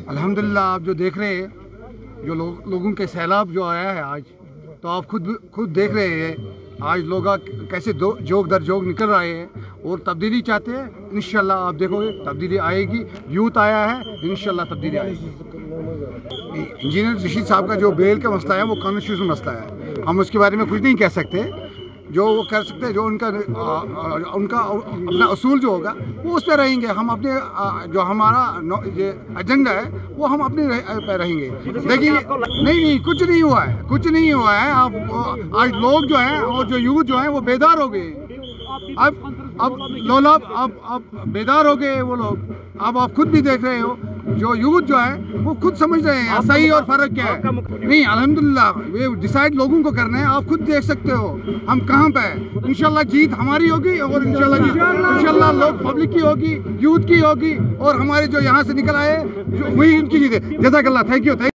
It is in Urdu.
الحمدللہ آپ جو دیکھ رہے ہیں جو لوگوں کے سیلاب جو آیا ہے آج، تو آپ خود دیکھ رہے ہیں آج لوگ کیسے جوگ در جوگ نکل رہے ہیں اور تبدیلی چاہتے ہیں۔ انشاءاللہ آپ دیکھو گے تبدیلی آئے گی، یوتھ آیا ہے، انشاءاللہ تبدیلی آئے گی۔ انجینئر رشید صاحب کا جو بیل کا مسئلہ ہے وہ کانسٹیٹیوشن مسئلہ ہے، ہم اس کے بارے میں کچھ نہیں کہہ سکتے۔ جو وہ کر سکتے ہیں، جو ان کا اپنا اصول جو ہوگا وہ اس پہ رہیں گے، ہم اپنے جو ہمارا ایجنڈا ہے وہ ہم اپنے پہ رہیں گے۔ دیکھیے نہیں کچھ نہیں ہوا ہے۔ آج لوگ جو ہیں اور جو یوتھ جو ہیں وہ بیدار ہو گئے، اب بیدار ہو گئے وہ لوگ۔ اب آپ خود بھی دیکھ رہے ہو جو یوتھ جو ہے وہ خود سمجھ رہے ہیں صحیح اور فرق کیا ہے۔ نہیں الحمدللہ یہ ڈیسائیڈ لوگوں کو کرنا ہے، آپ خود دیکھ سکتے ہو ہم کہاں پہ ہیں۔ انشاءاللہ جیت ہماری ہوگی اور انشاءاللہ لوگ پبلک کی ہوگی، یوتھ کی ہوگی، اور ہمارے جو یہاں سے نکل آئے وہی ان کی جیت ہے۔ جزاک اللہ، تھینک یو۔